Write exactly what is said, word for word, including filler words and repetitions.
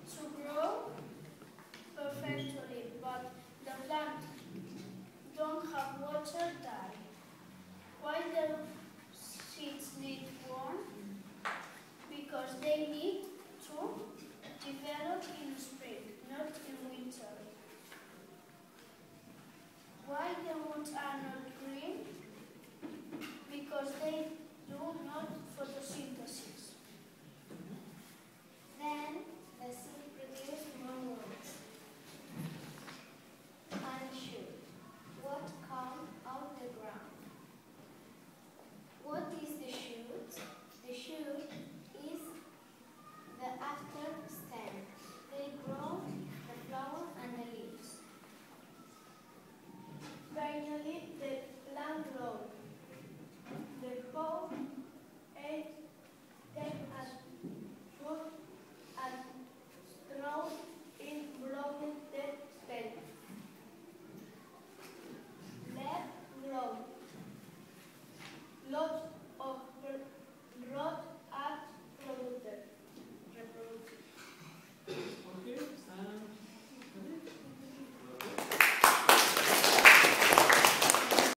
to grow perfectly, but the plant don't have water die. Why the seeds need warm? Because they need to develop in spring, not in